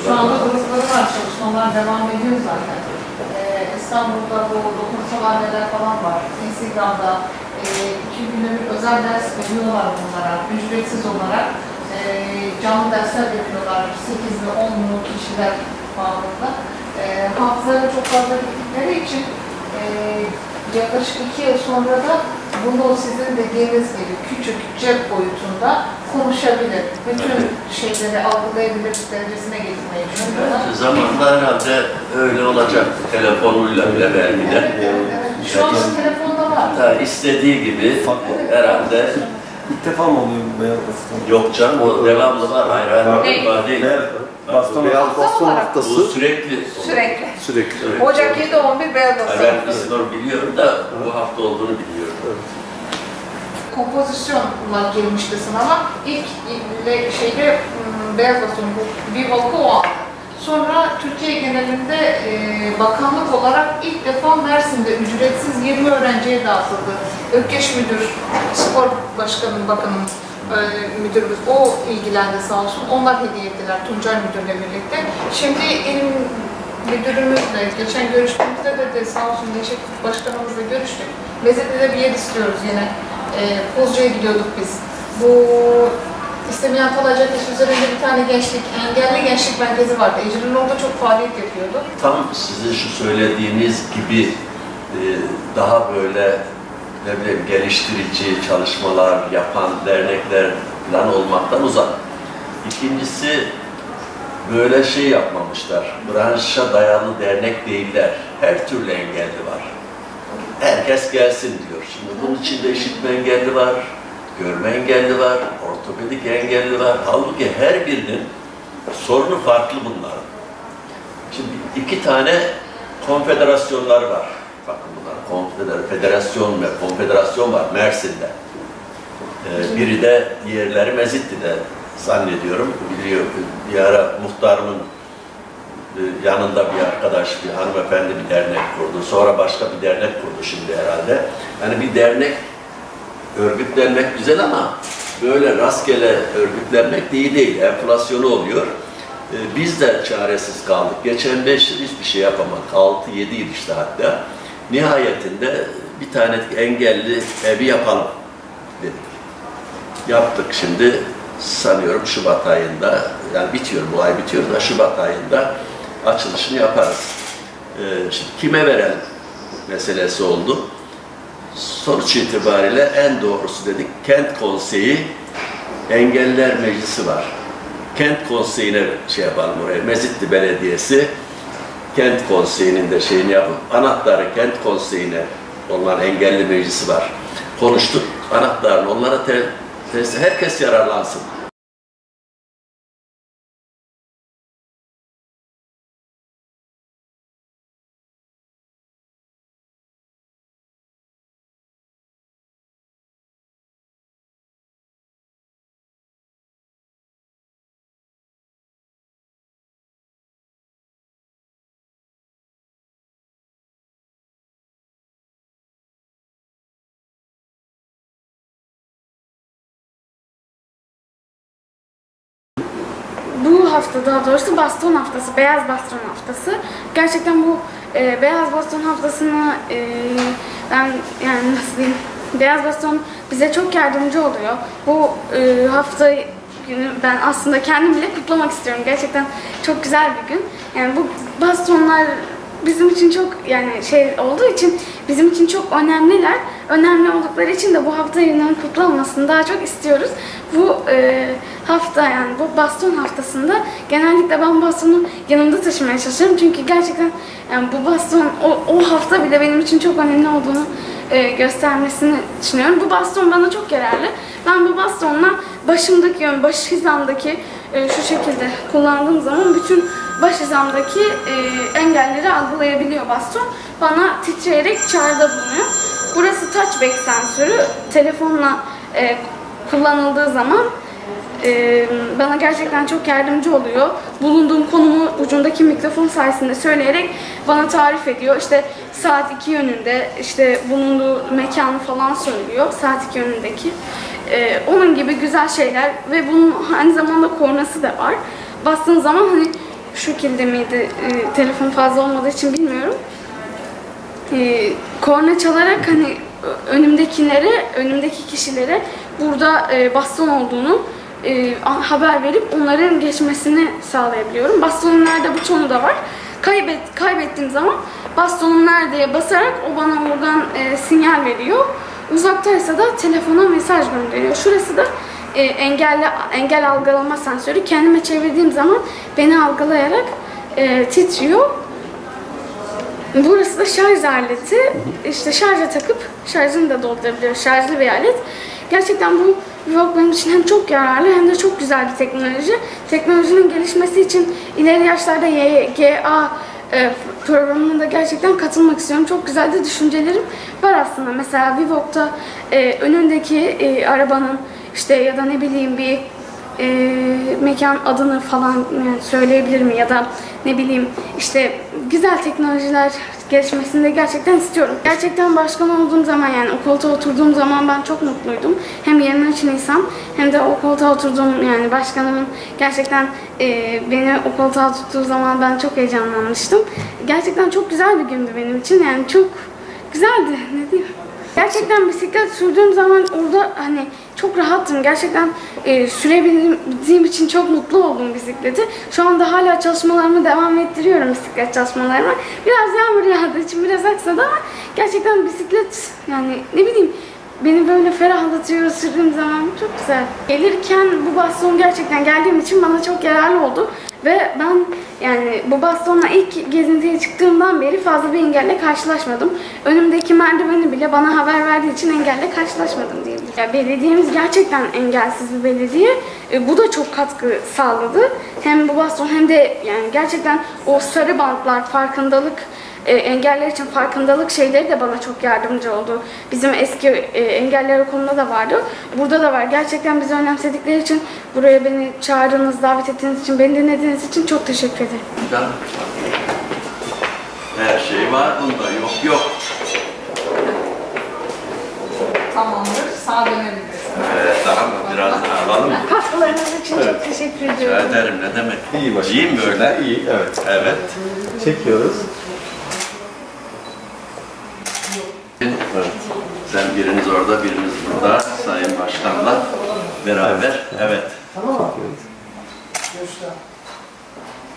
Şu anda grupları var, çalışmalar devam ediyor zaten. İstanbul'da bu dokunsal anneler falan var. Instagram'da 2 günlük özel ders veriyorlar bunlara, ücretsiz olarak. Canlı dersler yapıyorlar, 8'li 10'lu kişiler bağlamında. Hafızaları çok fazla gittikleri için yaklaşık 2 yıl sonra da bunu sizin dediğiniz gibi küçük cep boyutunda konuşabilir. Bütün şeyleri algılayabilir derecesine getirmeyi düşünüyorlar. Zamanla herhalde öyle olacaktı. Telefonuyla bile belki de. Şu an telefonda var. Da istediği gibi herhalde. İlk defa mı oluyor bu beyaz baston? Yok canım, o devamlı var. Hayır, var değil. Beyaz baston haftası. Bu sürekli. Sürekli. Ocak 7-11 beyaz baston. Ben kısmını biliyorum da bu hafta olduğunu biliyorum. Kompozisyonla girmişti sınava. İlk şeyde beyaz baston bir vaka o aldı. Sonra Türkiye genelinde bakanlık olarak ilk defa Mersin'de ücretsiz 20 öğrenciye dağıtıldı. Ökkeş Müdür, Spor Başkanı, Bakanım müdürümüz, o ilgilendi sağ olsun. Onlar hediye ettiler Tuncay Müdür'le birlikte. Şimdi il müdürümüzle geçen görüştüğümüzde de sağ olsun Neşet Başkanımızla görüştük. Mezede'de bir yer istiyoruz yine. Pozcu'ya gidiyorduk biz. Bu İstemeyen Talay Caddesi üzerinde bir tane engelli gençlik merkezi vardı. Ecrin orada çok faaliyet yapıyordu. Tam sizin şu söylediğiniz gibi daha böyle ne bileyim geliştirici çalışmalar yapan dernekler falan olmaktan uzak. İkincisi böyle şey yapmamışlar. Branşa dayalı dernek değiller. Her türlü engelli var. Herkes gelsin diyor. Şimdi bunun içinde işitme engelli var, görme engelli var, ortopedik engelli var. Halbuki her birinin sorunu farklı bunların. Şimdi 2 tane konfederasyonlar var. Bakın bunlar federasyon ve konfederasyon var Mersin'de. Biri de diğerleri Mezitli'de zannediyorum. Biliyor, bir ara muhtarımın yanında bir arkadaş, bir hanımefendi bir dernek kurdu. Sonra başka bir dernek kurdu şimdi herhalde. Yani bir dernek örgütlenmek güzel ama böyle rastgele örgütlenmek de iyi değil. Enflasyonu oluyor. Biz de çaresiz kaldık. Geçen 5 yıl hiçbir şey yapamadık. 6-7 yıl işte hatta. Nihayetinde bir tane engelli evi yapalım dedik. Yaptık şimdi sanıyorum Şubat ayında, yani bitiyor, bu ay bitiyor da Şubat ayında açılışını yaparız. Şimdi kime verelim meselesi oldu. Sonuç itibariyle en doğrusu dedik, Kent Konseyi Engelliler Meclisi var. Kent Konseyi'ne şey yapalım oraya, Mezitli Belediyesi Kent Konseyi'nin de şeyini yapıp anahtarı Kent Konseyi'ne, onların engelli meclisi var. Konuştuk, anahtarını onlara herkes yararlansın. Bu hafta daha doğrusu baston haftası, beyaz baston haftası. Gerçekten bu beyaz baston haftasını ben yani nasıl diyeyim, beyaz baston bize çok yardımcı oluyor. Bu hafta günü ben aslında kendim bile kutlamak istiyorum. Gerçekten çok güzel bir gün. Yani bu bastonlar bizim için çok yani şey olduğu için bizim için çok önemliler. Önemli oldukları için de bu hafta yeniden kutlanmasını daha çok istiyoruz. Bu hafta yani bu baston haftasında genellikle ben bastonu yanımda taşımaya çalışıyorum. Çünkü gerçekten yani bu baston o hafta bile benim için çok önemli olduğunu göstermesini düşünüyorum. Bu baston bana çok yararlı. Ben bu bastonla başımdaki yani baş hizamdaki şu şekilde kullandığım zaman bütün baş hizamdaki engelleri algılayabiliyor baston. Bana titreyerek çağrıda bulunuyor. Burası touchback sensörü. Telefonla kullanıldığı zaman bana gerçekten çok yardımcı oluyor. Bulunduğum konumu ucundaki mikrofon sayesinde söyleyerek bana tarif ediyor. İşte saat 2 yönünde, işte bulunduğu mekanı falan söylüyor. Saat 2 yönündeki. Onun gibi güzel şeyler ve bunun aynı zamanda kornası da var. Bastığın zaman hani şu şekilde miydi? Telefon fazla olmadığı için bilmiyorum. Korna çalarak hani önümdeki kişilere burada baston olduğunu haber verip onların geçmesini sağlayabiliyorum. Bastonun nerede butonu da var. Kaybettiğim zaman bastonum neredeye basarak o bana oradan sinyal veriyor. Uzaktaysa da telefona mesaj gönderiyor. Şurası da engel algılama sensörü. Kendime çevirdiğim zaman beni algılayarak titriyor. Burası da şarj aleti. İşte şarja takıp şarjını da doldurabiliyor. Şarjlı bir alet. Gerçekten bu Vivox benim için hem çok yararlı hem de çok güzel bir teknoloji. Teknolojinin gelişmesi için ileri yaşlarda YGA programına da gerçekten katılmak istiyorum. Çok güzel de düşüncelerim var aslında. Mesela Vivox'ta önündeki arabanın işte ya da ne bileyim bir mekan adını falan yani söyleyebilirim ya da ne bileyim işte güzel teknolojiler gelişmesini de gerçekten istiyorum. Gerçekten başkan olduğum zaman yani o koltuğa oturduğum zaman ben çok mutluydum. Hem 23 Nisan hem de o koltuğa oturduğum yani başkanımın gerçekten beni o koltuğa tuttuğu zaman ben çok heyecanlanmıştım. Gerçekten çok güzel bir gündü benim için yani çok güzeldi ne diyeyim. Gerçekten bisiklet sürdüğüm zaman orada hani çok rahattım. Gerçekten sürebildiğim için çok mutlu oldum bisikleti. Şu anda hala çalışmalarımı devam ettiriyorum bisiklet çalışmalarımı. Biraz yağmur yağdığı için biraz aksadı ama gerçekten bisiklet yani ne bileyim beni böyle ferahlatıyor sürdüğüm zaman çok güzel. Gelirken bu baston gerçekten geldiğim için bana çok yararlı oldu. Ve ben yani bu bastonla ilk gezintiye çıktığımdan beri fazla bir engelle karşılaşmadım. Önümdeki merdiveni bile bana haber verdiği için engelle karşılaşmadım diyebilirim. Ya belediyemiz gerçekten engelsiz bir belediye. Bu da çok katkı sağladı. Hem bu baston hem de yani gerçekten o sarı bantlar, farkındalık, engeller için farkındalık şeyleri de bana çok yardımcı oldu. Bizim eski engeller okulunda da vardı. Burada da var. Gerçekten bizi önemsedikleri için buraya beni çağırdığınız, davet ettiğiniz için, beni dinlediğiniz için çok teşekkür ederim. Canım. Her şey var bunda, yok. Tamamdır. Sağa dönebiliriz. Evet, tamam. Biraz alalım mı? Katkılarınız için çok teşekkür ediyorum. Rica ederim, ne demek? İyi başkanım. İyi mi öyle? İyi, evet. Evet. Çekiyoruz. Evet. Sen biriniz orada, biriniz burada. Sayın Başkan'la beraber. Evet. Çekiyoruz.